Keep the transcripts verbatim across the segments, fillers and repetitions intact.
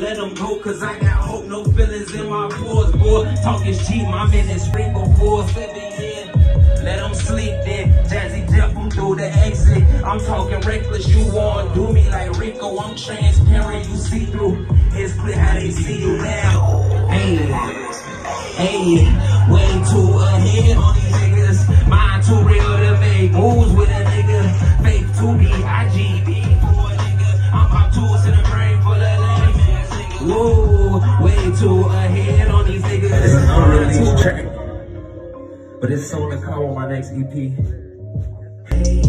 let them go, cause I got hope, no feelings in my pores, boy. Talk is cheap, my men is free before seven years. Let them sleep then, Jazzy Jeff them through the exit. I'm talking reckless, you want do me like Rico. I'm transparent, you see through. It's clear how they see you now. Hey, hey, way too ahead on these niggas. Mind too real to make moves with a nigga. Fake two D, I G B for a nigga. I'm pop tools in the brain full of lame ass niggas. Whoa, way too ahead on these niggas. This is an unreleased track, but it's on the call on my next E P. Hey,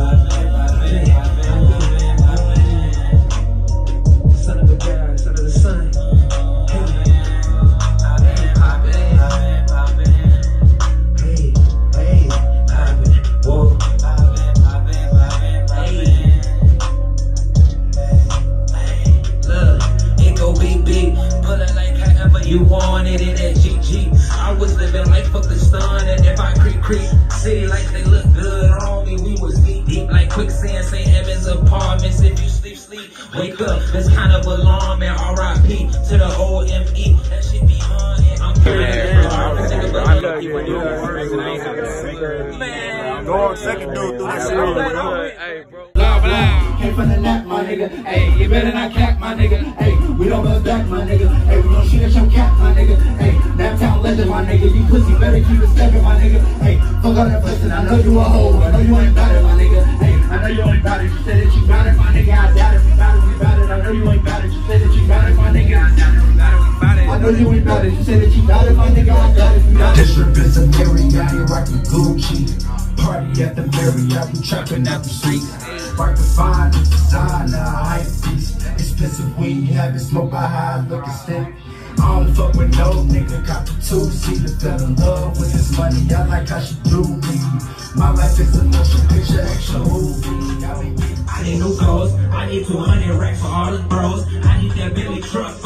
son of a god, son of the sun. You wanted it at G G. I was living life fuck the stun, and if I creep creep city like they look good on me, we was deep deep like quicksand. Saint Evans apartments. If you sleep sleep, wake up. It's kind of alarming. R I P to the O M E. That shit be on. I'm man. Go on, second dude through this shit. Hey, bro. Blah, blah. Came from the net, my nigga. Hey, you better not cap, my nigga. Hey, we don't go back, my nigga. Hey, we gon' shoot at your cat, my nigga. Hey, Naptown legend, my nigga. You pussy better keep it stepping, my nigga. Hey, fuck all that pussy. I know you a hoe. I know you ain't about it, my nigga. Hey, I know you ain't about it. You said that you got it, my nigga. I doubt it. We bout it, we bout it. I know you ain't about it. You said that you got it, my nigga. I doubt it. We bout it, we bout it. I know you ain't about it. You said that you got it, my nigga. I doubt it. We bout it. This trip is a Mary, I ain't rockin' Gucci. Party at the Marriott, we trapping out the streets. Spark the fine, it's designer, hype beast. Expensive weed, have it smoke by high, looking stick. I don't fuck with no nigga, got the two seater, fell in love with this money. I like how she do me. My life is a motion picture, action movie. I need new clothes, I need two hundred racks for all the bros. I need that Billy truck,